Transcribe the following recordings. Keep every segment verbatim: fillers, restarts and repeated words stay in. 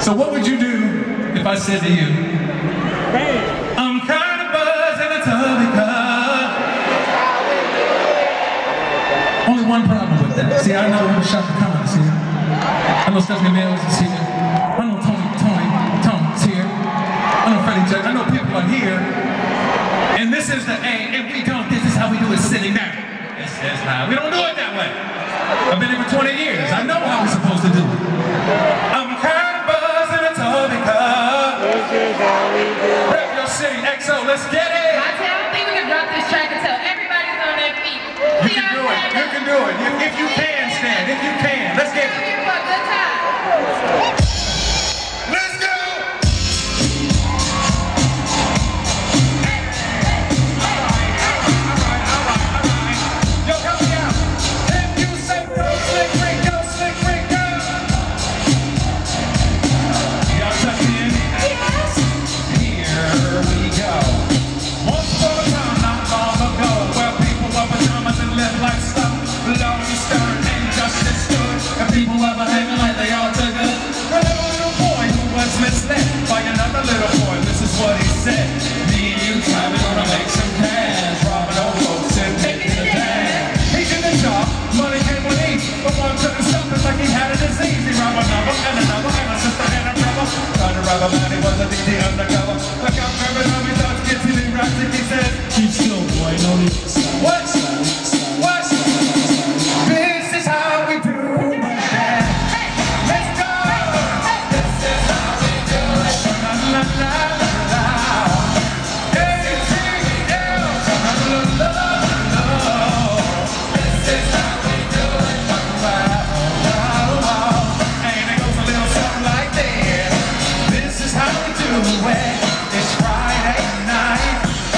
So what would you do if I said to you, I'm kind of buzzed in a tubby car? Only one problem with that. See, I know who shot the comments here. I know Stephanie Mills is here. I know Tony, Tony, Tony's here. I know Freddie J. I know people are here. And this is the A, and we don't, this is how we do it sitting down. This is how, we don't do it that way. I've been here for twenty years. I know how we're supposed to do it. I'm kind of buzzed in a tubby car. This is how we do it. Rep your city, X O, let's get it. I don't think we can drop this track until everybody's on their feet. You can do it, you can do it. If you can stand, if you can. Let's get it. We're here for a good time. Let's go! Keep still, boy, no need to stop. What? What? This is how we do it. Let's go. This is how we do it. La la la la. A T L. La la la la. This is how we do it. Wow, wow, wow. And it goes a little something like this. This is how we do it. It's Friday night.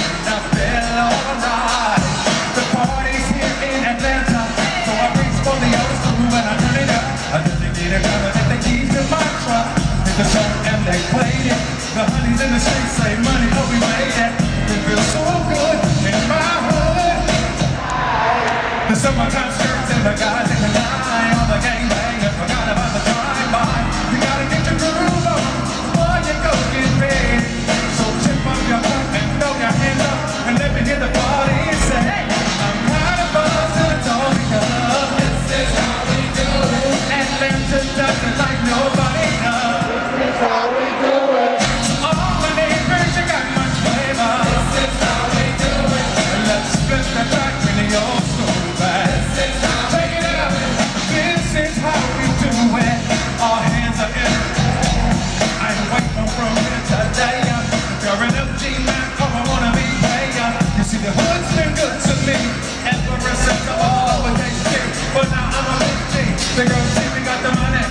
The song and they played it. The honeys in the streets say money, oh we made it. It feels so good in my hood. The summertime skirts and the guys in the line. All the gangbangers forgot about the drive-by. You gotta get your groove on before you go get ready. So tip up your cup and throw your hands up and let me hear the party say, I'm kind of buzzed to the Tony Cup. This is how we do it. Atlanta does it like nobody does. How we do it. All my neighbors, you got much flavor. This is how we do it. Let's split the track in the old school back. This is how we do it. This is how we do it. All hands are in. I ain't waiting from here today. You're an L G man, oh I wanna be player. You see the hood's been good to me ever since I was over K C. But now I'm a big G. The girls see we got the money.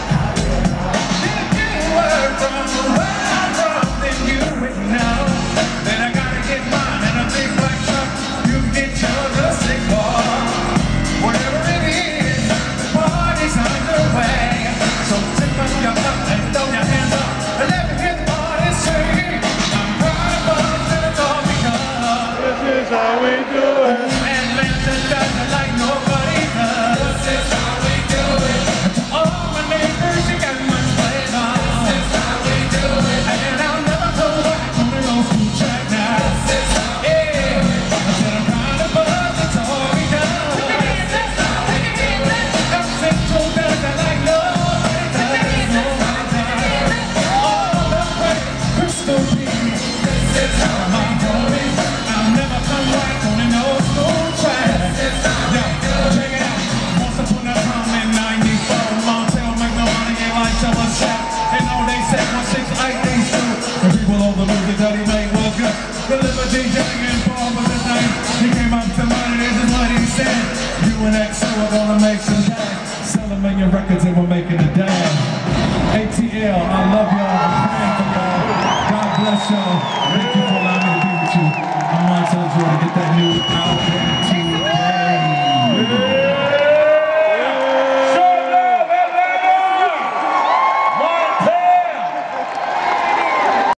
From where I'm from, then you would know. Then I gotta get mine in a big black truck. You can get yours a sick bar. Whatever it is, the party's underway. So tip up your cup and throw your hands up and let me hear the party sing. I'm proud of us and it's all because This is how we do it. Atlanta does it like nobody does. This is how we do it. To all my neighbors, you got much flavor. And I'll never go back on an old school track now. Yeah, I said I'm kind of buzzed, that's all we done. I'm central, does it like nobody does, nobody does. All the great crystal beats, this is how my homie. I'll never come back on an old school track. Yo, check it out. Once upon a time in ninety-four, Montel make no money, ain't like so much shot. And all they said was six eight things true. And people over the music that he made was good. The Liberty DJing and Paul was his name. He came up to money, this is what he said. You and X O are gonna make some cash. Sell a million records and we're making a dance. A T L, I love y'all. I'm praying for y'all. God bless y'all. Thank you for allowing me to be with you. I'm Montel Jordan. Get that new album.